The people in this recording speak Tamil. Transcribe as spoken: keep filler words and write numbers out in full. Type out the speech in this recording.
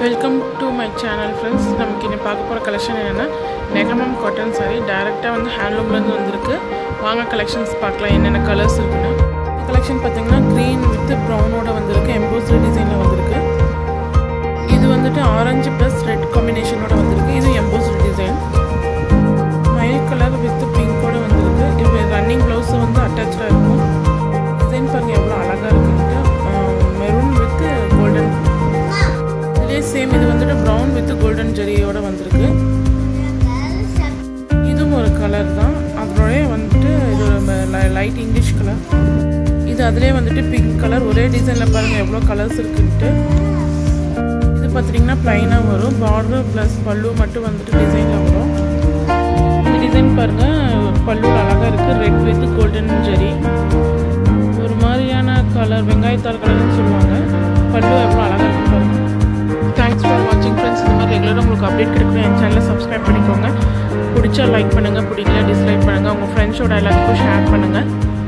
Welcome to my channel friends. நமக்கு இன்னைக்கு பார்க்க போற கலெக்ஷன் என்னன்னா நெகமம் காட்டன் saree டைரக்ட்டா வந்து ஹேண்ட்லூம்ல இருந்து வந்திருக்கு. வாங்க கலெக்ஷன்ஸ் பார்க்கலாம் என்னென்ன கலர்ஸ் இருக்குன்னு. இந்த கலெக்ஷன் பாத்தீங்கன்னா green with brown ஓட வந்திருக்கு. embroidery டிசைன்ல வந்திருக்கு. இது வந்துட்டு orange plus red combination ஓட வந்திருக்கு. இது embroidery டிசைன். மயில் கலர் with pink ஓட வந்திருக்கு. இது ரன்னிங் ப்ளவுஸ் வந்து அட்டாச்டா இருக்கும். டிசைன் பாருங்க எவ்வளவு அழகா இருக்குன்னு. maroon with golden same இது வந்துட்டு brown with golden ஜரி ஓட வந்திருக்கு. இதுவும் ஒரு கலர் தான். அதோட வந்துட்டு இது லைட் இங்கிலீஷ் கலர். இது அதிலே வந்துட்டு பிங்க் கலர். ஒரே டிசைன்ல பாருங்க எவ்வளவு கலர்ஸ் இருக்குன்னு. இது பாத்தீங்கன்னா ப்ளைனா வரும். border plus பல்லு மட்டும் வந்துட்டு டிசைன்ல வரும். இந்த டிசைன் பாருங்க பல்லு அழகா இருக்கு. Red with golden zari. ஒரு மாதிரியான கலர் வெங்காயத்தாள் கலர்னு சொல்லுவாங்க. பல்லு எவ்வளவு அழகா இருக்கு பாருங்க. Thanks for watching friends. இந்த மாதிரி ரெகுலரா உங்களுக்கு அப்டேட் கிடைக்கணும். என் சேனலை சப்ஸ்கிரைப் பண்ணிக்கோங்க. பிடிச்சா லைக் பண்ணுங்க, பிடிக்கல டிஸ்லைக் பண்ணுங்க. உங்க ஃப்ரெண்ட்ஸோட எல்லாத்துக்கும் ஷேர் பண்ணுங்க.